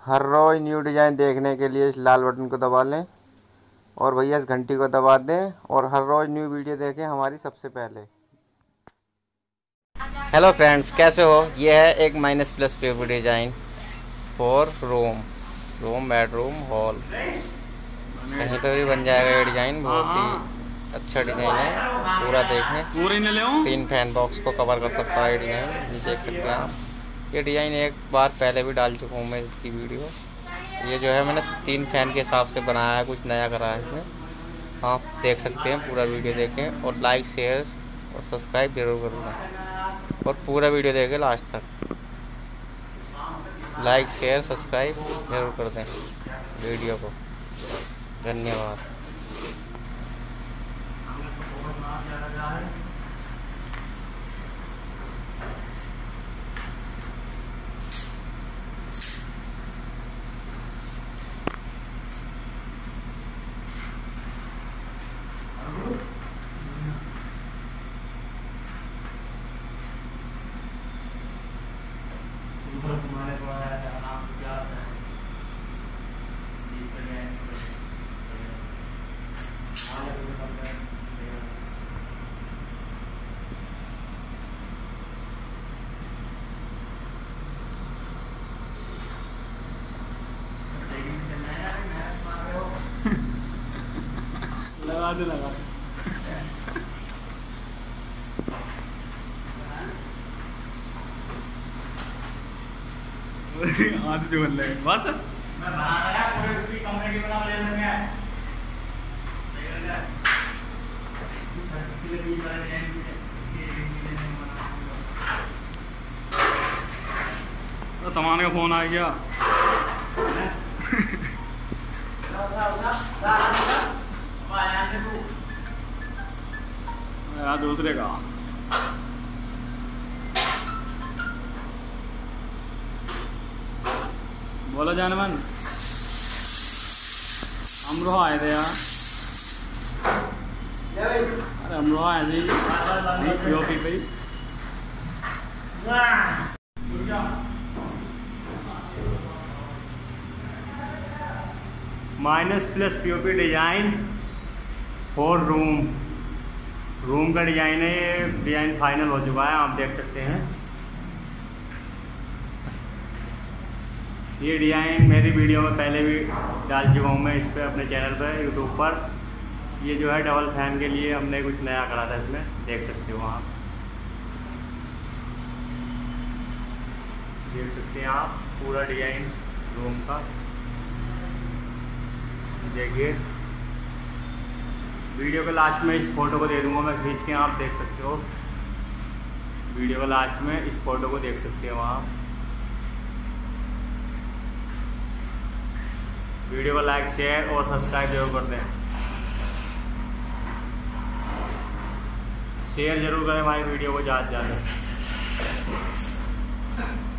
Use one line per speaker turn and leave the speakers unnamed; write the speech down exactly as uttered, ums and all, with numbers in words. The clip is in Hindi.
हर रोज़ न्यू डिज़ाइन देखने के लिए इस लाल बटन को दबा लें और भैया इस घंटी को दबा दें और हर रोज़ न्यू वीडियो देखें हमारी सबसे पहले। हेलो फ्रेंड्स, कैसे हो? ये है एक minus plus paper design for room room bedroom hall. कहीं पर भी बन जाएगा ये डिज़ाइन। बहुत ही अच्छा डिज़ाइन है, पूरा देखें। तीन फैन बॉक्स को कवर कर सकता है ये डिज़ाइन, ये देख सकते हैं आप। ये डिज़ाइन एक बार पहले भी डाल चुका हूँ मैं इसकी वीडियो। ये जो है मैंने तीन फैन के हिसाब से बनाया है, कुछ नया करा है इसमें। आप देख सकते हैं, पूरा वीडियो देखें और लाइक शेयर और सब्सक्राइब जरूर करें और पूरा वीडियो देखें लास्ट तक। लाइक शेयर सब्सक्राइब जरूर कर दें वीडियो को। धन्यवाद।
लगा दे लगा आदि जो बन लगे बस मैं बना रहा पूरे उसकी कंपनी की बना ले लेंगे। तो सामान का फोन आ गया यार दूसरे का। बोलो जानवन, अमरोहा आए थे यार। अरे अमरोहा आए थे पी पे minus plus POP design for room room का डिजाइन है। ये डिजाइन फाइनल हो चुका है, आप देख सकते हैं। ये डिजाइन मेरी वीडियो में पहले भी डाल चुका हूँ मैं इस पर, अपने चैनल पर यूट्यूब पर। ये जो है डबल फैन के लिए हमने कुछ नया करा था इसमें, देख सकते हो आप। देख सकते हैं आप पूरा डिजाइन रूम का। देखिए वीडियो के लास्ट में इस फोटो को दे दूंगा मैं खींच के, आप देख सकते हो। वीडियो के लास्ट में इस फोटो को देख सकते हो आप। वीडियो को लाइक शेयर और सब्सक्राइब जरूर कर दें। शेयर जरूर करें हमारी वीडियो को ज़्यादा से ज़्यादा।